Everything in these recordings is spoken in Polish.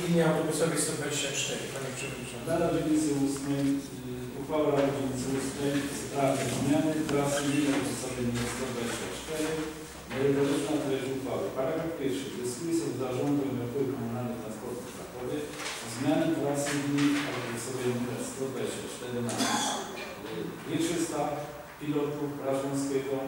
linii autobusowej 124, Panie Przewodniczący. Rada Dzielnicy Ustnej, uchwała Rady Dzielnicy Ustnej w sprawie zmiany trasy linii autobusowej nr 124. Merytoryczna treść uchwały. Paragraf pierwszy. Wnioskuje się do Zarządu Ośrodkowych Komunalnych Transportu w Krakowie zmiany trasy linii autobusowej nr 124 na Wieczysta, Pilotów, Rażąckiego,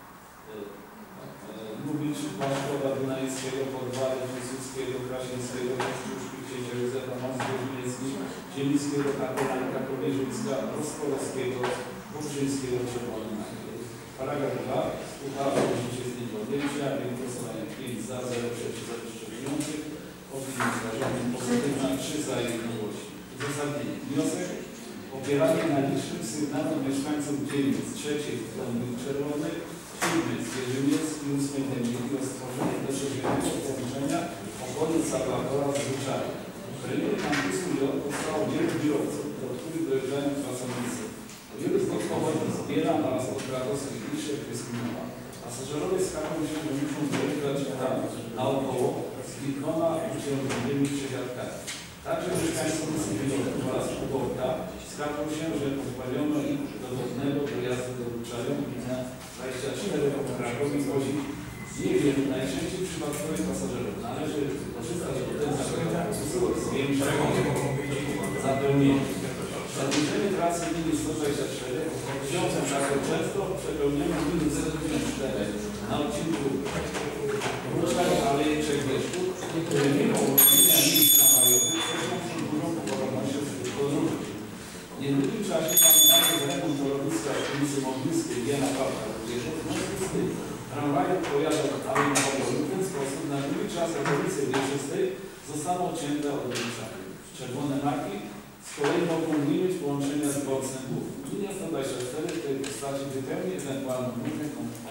Lubiczów, Maszkowa, Dunajskiego, Podwale, Piłsudskiego, Krasińskiego, Kościuszki, Księcia Józefa, Most Wierzbniecki, Zielińskiego, Krakowierzyńska, Rosporowskiego, Burzyńskiego, Czerwony. Paragraf 2. Uchwała o życie z nim podjęcia, głosowanie 5 za, 0 przeciw, zastrzeżających. Opinia zarządu pozytywna, 3 za, 1 głos. Uzasadnienie. Wniosek opieranie na licznych sygnałach mieszkańców dzielnic 3 w Dąbrych Czerwonych, 7 z Wierzbniecki, 8 Dębiki o stworzenie bezpośredniego połączenia okolic Zaplatora z Wyczarem. W rejonie kampusu J powstało wielu biurowców, do których dojeżdżają pracownicy. Wielu z tych powodów zbiera oraz od krakowskich liczek dyskryminowa. Pasażerowie skarżą się, że muszą dojeżdżać naokoło z kilkoma uciążliwymi przesiadkami. Także mieszkańcy Pilotów oraz Uborka skarżą się, że pozbawiono ich dowolnego dojazdu do Wyczarem na 24 w Krakowie wozi niewielu, najczęściej przypadkowych pasażerów. Należy korzystać z potencjału zwiększenia zapełnienia. Zadłużenie trasy linii 124 wiąże się często przepełnieniem linii 104 na odcinku Wróżkach Aleje Trzech Wieszków, które mimo uruchomienia linii tramwajowych zresztą są dużą popularnością wśród podróżnych. W niedługim czasie planowane z remont lotniska w ulicy Modliskiej Jana Pawła Wierzów, w związku z tym tramwaje pojadą Aleją Pawłową. W ten sposób na długi czas od ulicy Wieczystej zostaną odcięte od Wyczarów. Czerwone maki z kolei mogą minąć połączenia z dworcem głównym. Linia 124 w tej postaci wypełni ewentualną lukę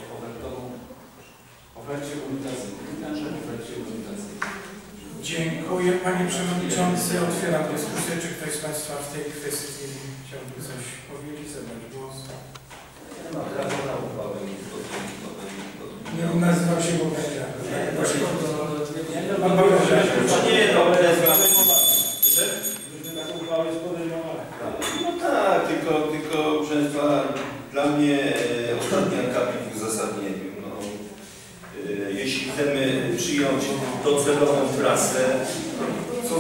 ofercie komunikacyjnej. Dziękuję Panie Przewodniczący. Otwieram dyskusję. Czy ktoś z Państwa w tej kwestii chciałby coś powiedzieć, zabrać głos? Nie nazywał się Bogacia. Pan Bogacia. Nie, no, no tak, tylko proszę Państwa, dla mnie ostatni akapit w uzasadnieniu. No, jeśli chcemy przyjąć docelową trasę, co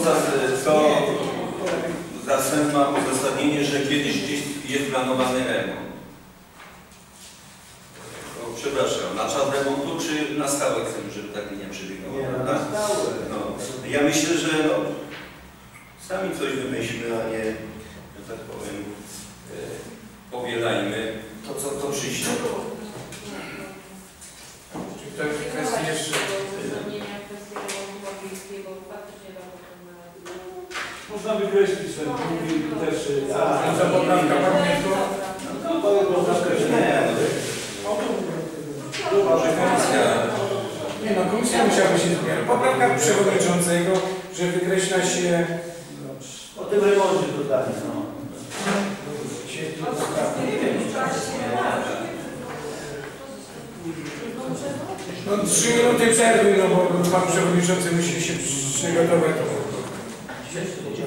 za sens ma uzasadnienie, że kiedyś gdzieś jest planowany remont? No, przepraszam, na czas remontu czy na stałe chcemy, żeby ta linia przebiegała? Nie, na stałe. No, ja myślę, że no, sami coś wymyślmy, a nie, że tak powiem, powielajmy to, co przyjdzie. Czy ktoś w kwestii jeszcze? Można wykreślić ten punkt też. Za poprawka pamiętna? No to jest poprawka. Nie no, komisja musiałaby się zmieniać. Poprawka przewodniczącego, że wykreśla się O tym remoncie dodali, no. No 3 minuty przerwy, no bo Pan Przewodniczący musi się przygotować.